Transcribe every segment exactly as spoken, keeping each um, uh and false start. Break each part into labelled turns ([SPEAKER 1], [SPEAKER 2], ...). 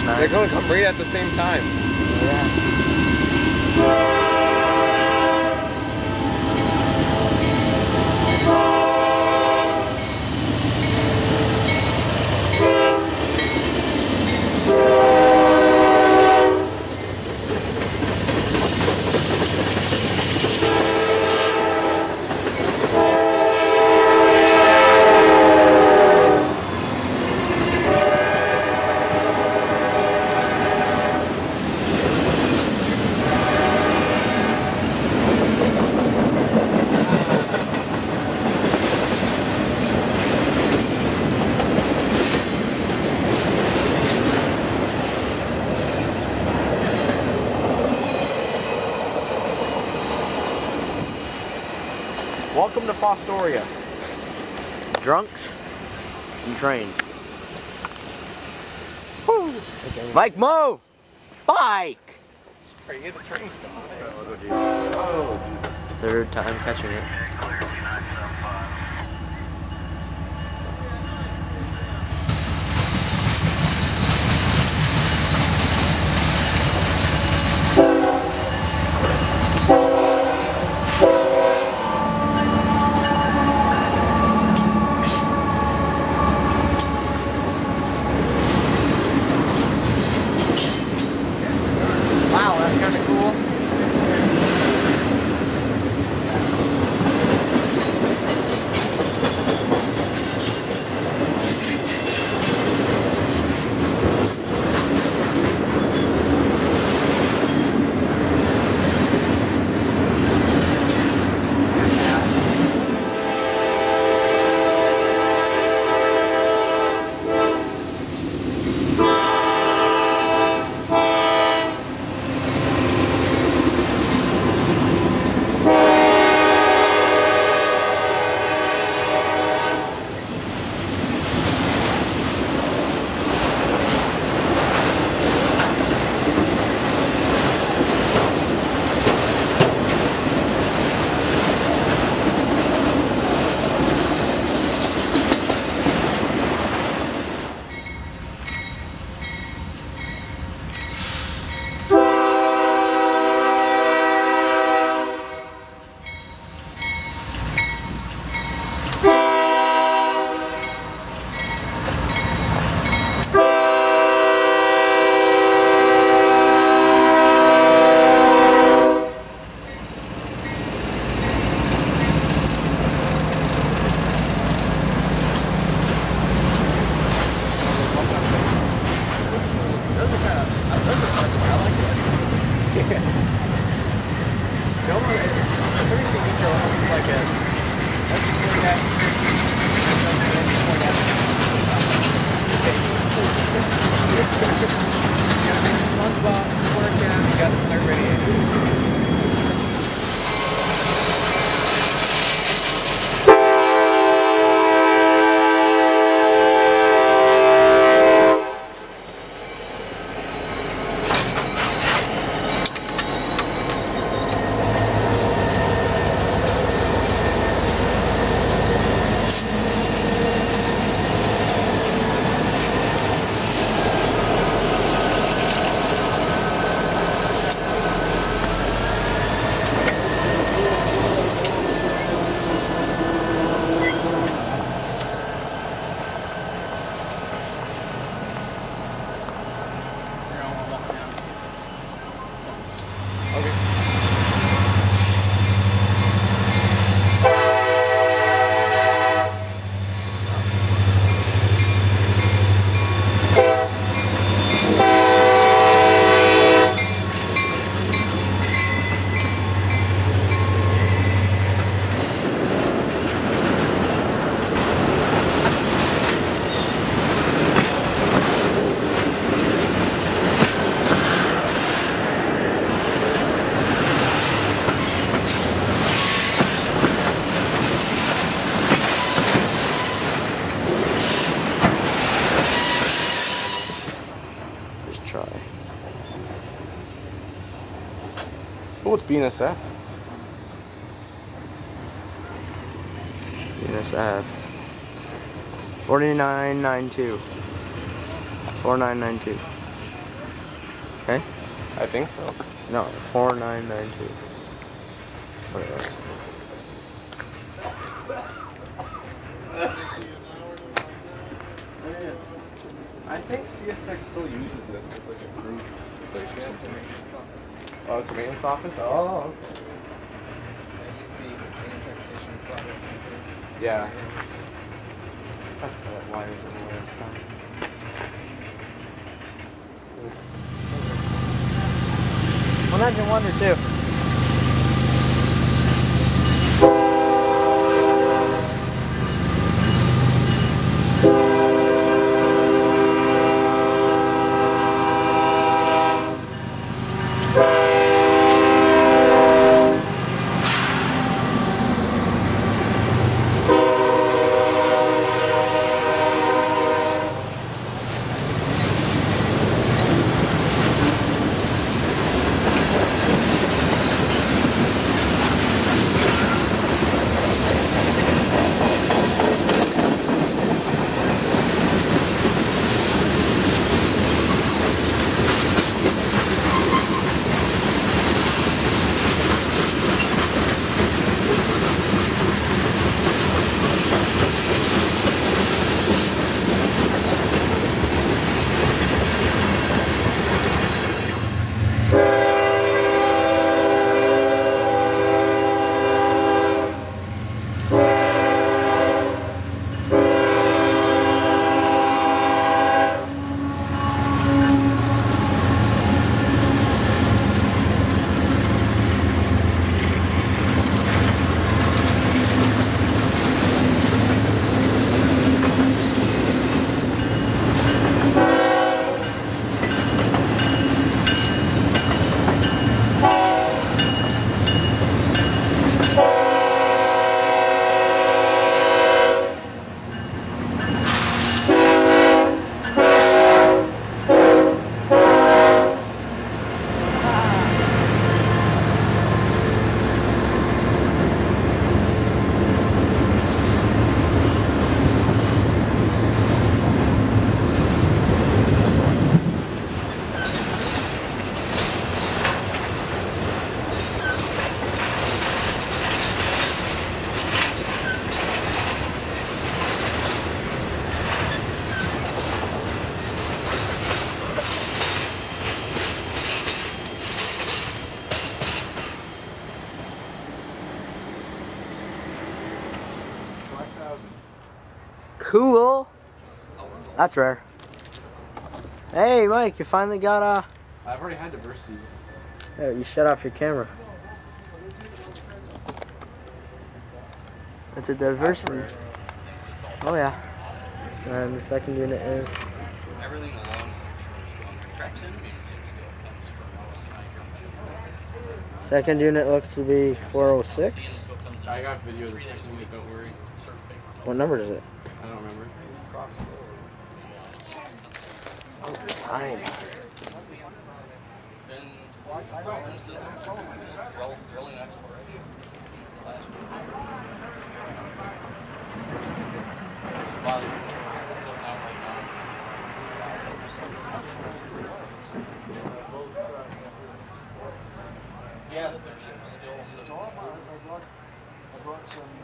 [SPEAKER 1] nine.
[SPEAKER 2] They're going to come right at the same time.
[SPEAKER 1] Yeah.
[SPEAKER 2] Welcome to Fostoria.
[SPEAKER 1] Drunks and trains. Woo. Mike, move! Mike!
[SPEAKER 2] Spring it, the train's gone.
[SPEAKER 1] Oh, third time catching it.
[SPEAKER 2] Wow, that's kind of cool. Oh, it's B N S F.
[SPEAKER 1] B N S F. forty-nine ninety-two. forty-nine ninety-two. Okay.
[SPEAKER 2] I think so.
[SPEAKER 1] No, four nine nine two. What it was.
[SPEAKER 2] I think C S X still uses this as like a group place or something. Oh, it's a maintenance office? Oh, okay.
[SPEAKER 3] It used to be Amtrak station across the country.
[SPEAKER 2] Yeah.
[SPEAKER 1] Sucks for that wires everywhere and stuff. one hundred one or two. Cool. That's rare. Hey, Mike, you finally got a.
[SPEAKER 2] I've already had diversity.
[SPEAKER 1] Hey, you shut off your camera. It's a diversity. Oh yeah. And the second unit is.
[SPEAKER 3] Everything along the tracks in still comes from
[SPEAKER 1] Second unit looks to be four oh six.
[SPEAKER 2] I got video of the second unit, don't worry.
[SPEAKER 1] What number is it?
[SPEAKER 2] I don't remember.
[SPEAKER 1] Oh, time.
[SPEAKER 3] Then, for instance, drill, drilling exploration. Last week. Well, looking out right now. Yeah, there's some still some.
[SPEAKER 4] I brought some uh,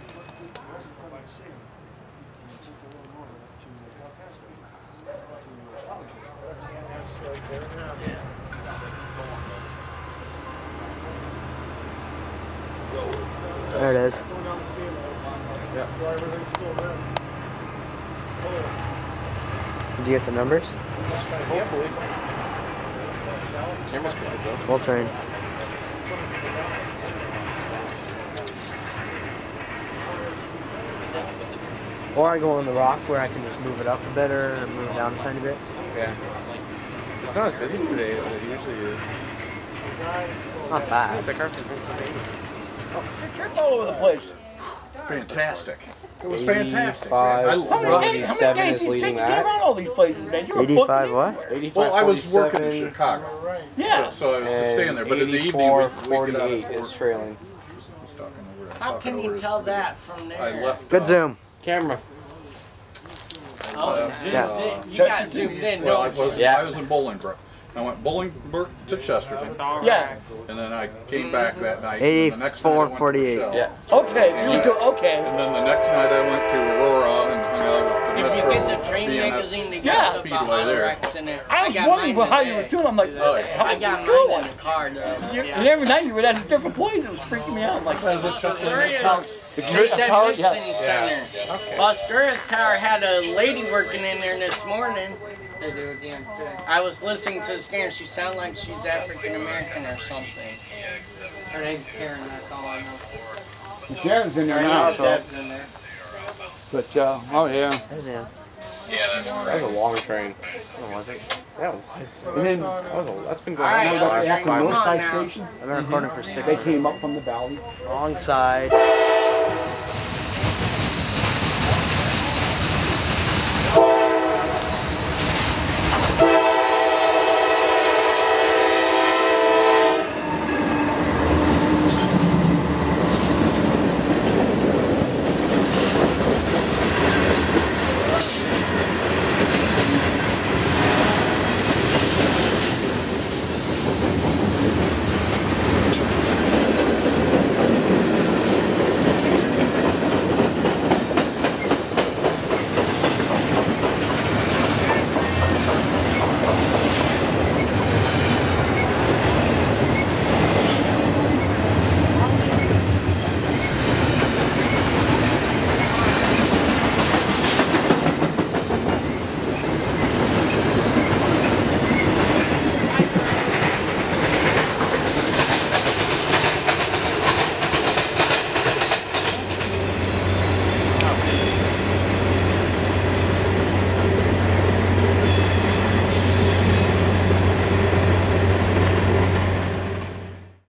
[SPEAKER 1] There it is.
[SPEAKER 2] Yeah.
[SPEAKER 1] Did you get the numbers?
[SPEAKER 2] Hopefully. Camera's good though.
[SPEAKER 1] Full train. Or I go on the rock where I can just move it up a bit or move it down a tiny bit.
[SPEAKER 2] Yeah. It's not as busy today as it usually is.
[SPEAKER 1] Not bad.
[SPEAKER 2] It's like our Pennsylvania.
[SPEAKER 4] Trips all over the place. Fantastic. It was fantastic.
[SPEAKER 2] eighty-five,
[SPEAKER 4] I
[SPEAKER 2] How
[SPEAKER 4] love
[SPEAKER 2] many
[SPEAKER 4] it.
[SPEAKER 2] days-
[SPEAKER 4] How
[SPEAKER 2] seven
[SPEAKER 4] many
[SPEAKER 2] is
[SPEAKER 4] days did it
[SPEAKER 2] leading
[SPEAKER 4] take to get
[SPEAKER 2] that.
[SPEAKER 4] around all these places, man? You were
[SPEAKER 1] eighty-five
[SPEAKER 4] booking
[SPEAKER 1] what?
[SPEAKER 2] eighty-five,
[SPEAKER 5] Well, I was working in
[SPEAKER 2] forty-seven,
[SPEAKER 5] Chicago,
[SPEAKER 4] Yeah.
[SPEAKER 5] so I was just staying there. But in the evening,
[SPEAKER 2] eighty-four,
[SPEAKER 5] we, we get out
[SPEAKER 2] forty-eight
[SPEAKER 5] of
[SPEAKER 2] is
[SPEAKER 5] work.
[SPEAKER 2] trailing.
[SPEAKER 3] How can you tell that from there?
[SPEAKER 5] I left.
[SPEAKER 1] Good
[SPEAKER 5] uh,
[SPEAKER 1] zoom.
[SPEAKER 2] Camera.
[SPEAKER 3] Oh,
[SPEAKER 5] Uh,
[SPEAKER 3] zoomed
[SPEAKER 1] yeah.
[SPEAKER 3] in. You got zoomed in,
[SPEAKER 5] Well, I
[SPEAKER 3] don't you?
[SPEAKER 5] was
[SPEAKER 2] Yeah.
[SPEAKER 5] I was in Bolingbrook, I went Bolingbrook to Chesterton,
[SPEAKER 6] Yeah.
[SPEAKER 5] and then I came back that night. And the next night I went to
[SPEAKER 1] eighty-four forty-eight.
[SPEAKER 5] Rochelle.
[SPEAKER 2] Yeah.
[SPEAKER 6] Okay, so you do okay.
[SPEAKER 5] And then the next night I went to Aurora and hung out with the
[SPEAKER 3] If you
[SPEAKER 5] Metro
[SPEAKER 3] get the train
[SPEAKER 5] B N S
[SPEAKER 3] magazine, they
[SPEAKER 6] Yeah.
[SPEAKER 3] got stuff about
[SPEAKER 5] Speedway
[SPEAKER 3] auto
[SPEAKER 5] there.
[SPEAKER 3] wrecks in it.
[SPEAKER 6] I was
[SPEAKER 3] got
[SPEAKER 6] wondering
[SPEAKER 3] mine
[SPEAKER 6] how you were
[SPEAKER 3] today.
[SPEAKER 6] doing. I'm like,
[SPEAKER 5] Oh, yeah.
[SPEAKER 6] how
[SPEAKER 3] I
[SPEAKER 6] was
[SPEAKER 3] got
[SPEAKER 6] you
[SPEAKER 3] mine
[SPEAKER 6] going?
[SPEAKER 3] in the car though.
[SPEAKER 6] You- And every night you were at a different place. It was freaking me out. Like,
[SPEAKER 3] Fostoria,
[SPEAKER 6] if
[SPEAKER 3] they said
[SPEAKER 6] tower,
[SPEAKER 3] Nixon
[SPEAKER 6] yes.
[SPEAKER 3] Center.
[SPEAKER 2] Okay.
[SPEAKER 3] Fostoria's tower had a lady working in there this morning.
[SPEAKER 7] They do again.
[SPEAKER 3] I was listening to the scan. She sounded like she's African American or something.
[SPEAKER 7] Her name's Karen, that's all I know.
[SPEAKER 6] Karen's in there
[SPEAKER 7] Her
[SPEAKER 6] now,
[SPEAKER 7] name's
[SPEAKER 6] so.
[SPEAKER 7] Deb's in there.
[SPEAKER 6] But, uh, oh yeah.
[SPEAKER 1] Yeah.
[SPEAKER 2] That was a long train.
[SPEAKER 1] What was it?
[SPEAKER 2] That was.
[SPEAKER 6] And then,
[SPEAKER 2] That was a. That's been going
[SPEAKER 3] All right,
[SPEAKER 2] on for the
[SPEAKER 3] all
[SPEAKER 2] last
[SPEAKER 3] right,
[SPEAKER 2] five
[SPEAKER 3] come
[SPEAKER 2] months.
[SPEAKER 3] on
[SPEAKER 6] Northside
[SPEAKER 3] now.
[SPEAKER 6] Station,
[SPEAKER 1] I've been recording for six
[SPEAKER 6] they
[SPEAKER 1] minutes.
[SPEAKER 6] came up from the valley.
[SPEAKER 1] Wrong side.